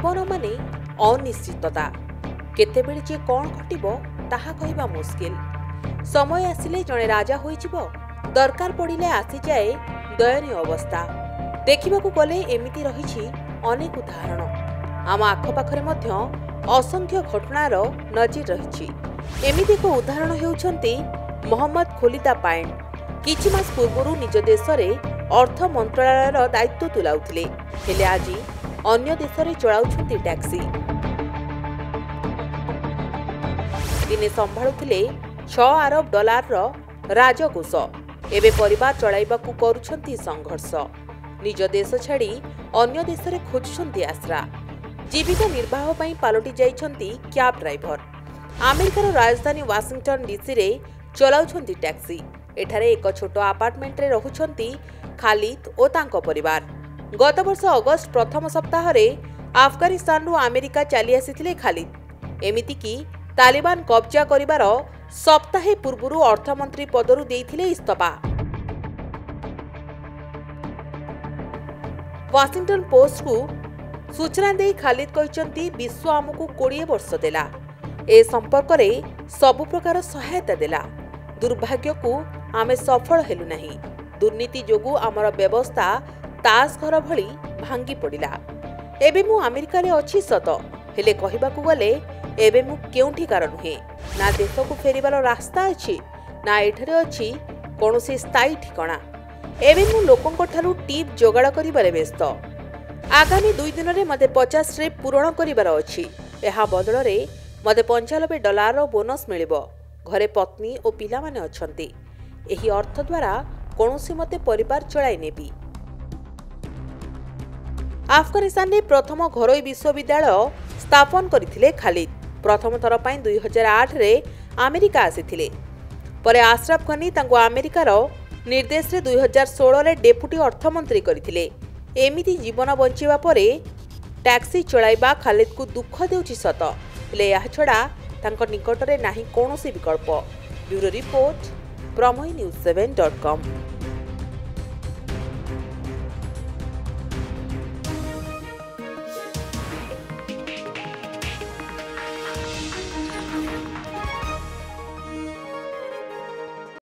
जीवन माने अनिश्चितता केतेबेले जे कौन घटिबो ताहा कहबा मुश्किल। समय आसिले जणे राजा होइजिबो, दरकार पड़िले आसी जाए दयनीय अवस्था। देखिबाकू गले एमिति रहिछि अनेक उदाहरण। आम आखपाखरे मध्य असंख्य घटनार नजीर रहिछि। एमिति को उदाहरण हेउछन्ति मोहम्मद खोलिदा पायन। किछि मास पूर्वरु निज देशरे अर्थ मंत्रालयर दायित्व तुलाउथिले, हेले आजि अन्य देशरे चलाउछन्ति टैक्सी। दिने संभाळुथिले 6 अरब डॉलर राजकोष, एबे परिवार चलाइबाकू करूछन्ति संघर्ष। निज देश छाड़ी अन्य देशरे खोजुछन्ति आश्रा। जीविका निर्वाह पई पालटी जाइछन्ति क्याब ड्राइवर। अमेरिकार राजधानी वाशिंगटन डीसी रे चलाउछन्ति टैक्सी। एठारे एक छोट अपार्टमेंट रे रहुछन्ति खालिद ओ तांको परिवार। गत वर्ष अगस्त प्रथम सप्ताह रे अफगानिस्तान रु अमेरिका चली आसीथिले खालिद। एमिति की तालिबान कब्जा करिवार सप्ताहे पूर्वरु अर्थमंत्री पदरु देइथिले इस्तफा। वाशिंगटन पोस्ट को सूचना दे खालिद कहते विश्व आमको 20 वर्ष देला, ए संपर्क रे सबु प्रकार सहायता देला। दुर्भाग्य को आमे सफल हेलु नहीं। दुर्नीति जोगु आमर व्यवस्था तास घर भली भांगी पड़िला। एबे मु अमेरिका रे अछि सत, हेले कहिबाकू गले एबे मु केउठिकार नुहे। ना देश को फेरिबार रास्ता अछि, ना एठरे अछि कोनोसी स्थायी ठिकाना। एबे मु लोकंक ठारू टिप जोगाड़ करिबारे व्यस्त। आगामी 2 दिन रे मते 50 ट्रिप पूरण करिबार अछि। एहा बदल रे मते $95 बोनस मिलिबो। घरे पत्नी और पिला माने अछंती। एही अर्थ द्वारा कोनोसी मते परिवार चलाई नेबी। अफगानिस्तान रे प्रथम घरोई विश्वविद्यालय स्थापन करथिले खालिद। प्रथम थर पई 2008 रे अमेरिका आसीथिले। परे अशरफ गनी तांको अमेरिकार निर्देश रे 2016 रे डेप्यूटी अर्थमंत्री करथिले। एमिति जीवन बंचिबा परे टैक्सी चलाइबा खालिद को दुख देउछि सत, हेले या छडा तांको निकटरे नाही कोनोसी विकल्प। Bureau report, Prameya news 7.com।